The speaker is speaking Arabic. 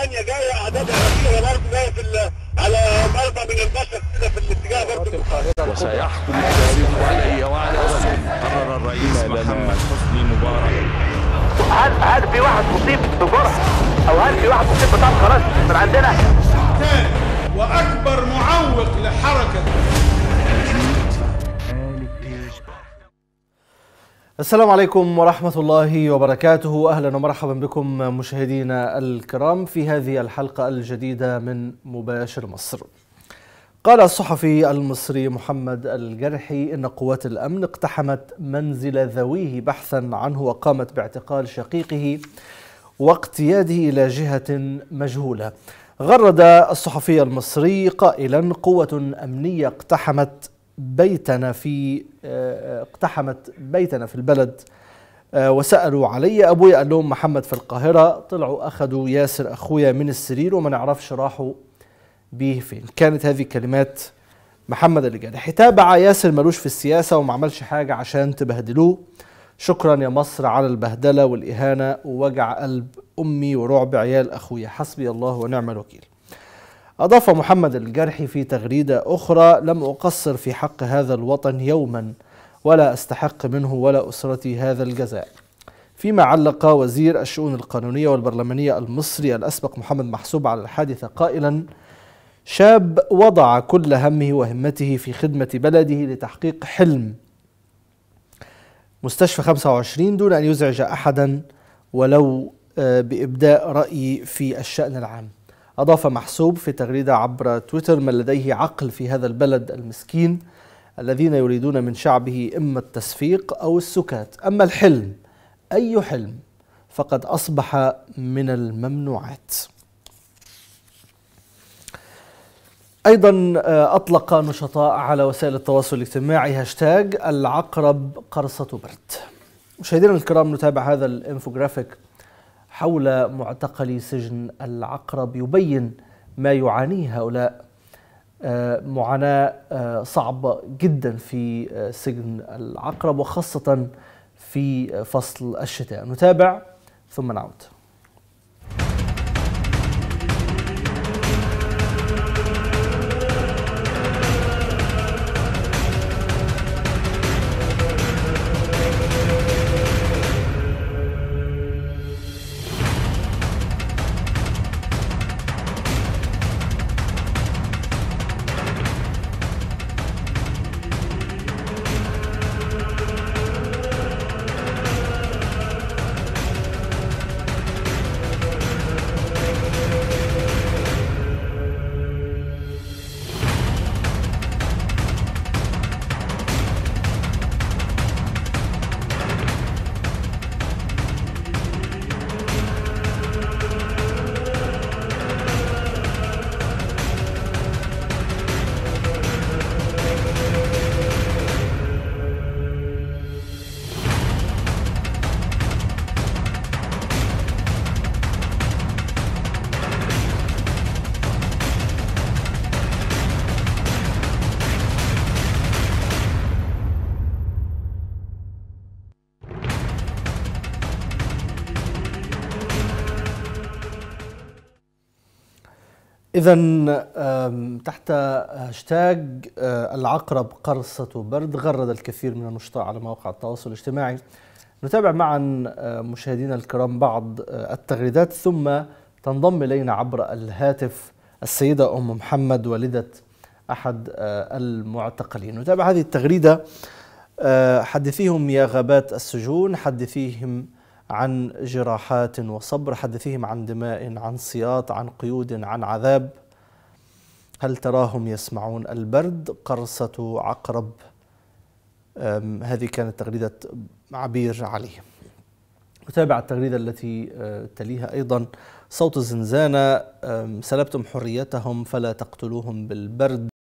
ثانيه جايه اعداد كبيره برضه جايه على مرضى من البشر كده في الاتجاه برضه. وسيحكم التاريخ علي وعلى قرر الرئيس محمد حسني مبارك. هل في واحد مصيب بجرح او هل في واحد مصيب بطلقه خلاص من عندنا؟ ثاني واكبر معوق لحركه. السلام عليكم ورحمة الله وبركاته. أهلا ومرحبا بكم مشاهدينا الكرام في هذه الحلقة الجديدة من مباشر مصر. قال الصحفي المصري محمد الجرحي إن قوات الأمن اقتحمت منزل ذويه بحثا عنه وقامت باعتقال شقيقه واقتياده إلى جهة مجهولة. غرد الصحفي المصري قائلا: قوة أمنية اقتحمت بيتنا في البلد وسألوا علي. أبوي قال لهم محمد في القاهرة، طلعوا أخذوا ياسر أخويا من السرير وما نعرفش راحوا بيه فين. كانت هذه كلمات محمد الجرحي. تابع: ياسر ملوش في السياسة وما عملش حاجة عشان تبهدلوه. شكرا يا مصر على البهدلة والإهانة ووجع قلب أمي ورعب عيال أخويا، حسبي الله ونعم الوكيل. أضاف محمد الجرحي في تغريدة أخرى: لم أقصر في حق هذا الوطن يوما ولا أستحق منه ولا أسرتي هذا الجزاء. فيما علق وزير الشؤون القانونية والبرلمانية المصري الأسبق محمد محسوب على الحادثة قائلا: شاب وضع كل همه وهمته في خدمة بلده لتحقيق حلم مستشفى 25 دون أن يزعج أحدا ولو بإبداء رأي في الشأن العام. أضاف محسوب في تغريدة عبر تويتر: من لديه عقل في هذا البلد المسكين الذين يريدون من شعبه إما التصفيق أو السكات، أما الحلم أي حلم فقد أصبح من الممنوعات. أيضا أطلق نشطاء على وسائل التواصل الاجتماعي هاشتاج العقرب قرصة برد. مشاهدينا الكرام، نتابع هذا الانفوجرافيك حول معتقلي سجن العقرب يبين ما يعانيه هؤلاء، معاناة صعبة جدا في سجن العقرب وخاصة في فصل الشتاء. نتابع ثم نعود. إذن تحت هاشتاج العقرب قرصة برد غرد الكثير من النشطاء على مواقع التواصل الاجتماعي. نتابع معا مشاهدينا الكرام بعض التغريدات ثم تنضم إلينا عبر الهاتف السيدة أم محمد والدة أحد المعتقلين. نتابع هذه التغريدة: حدثيهم يا غابات السجون، حدثيهم عن جراحات وصبر، حدثيهم عن دماء، عن سياط، عن قيود، عن عذاب. هل تراهم يسمعون البرد؟ قرصة عقرب. هذه كانت تغريدة عبير علي. نتابع التغريدة التي تليها أيضا: صوت الزنزانة، سلبتم حريتهم فلا تقتلوهم بالبرد.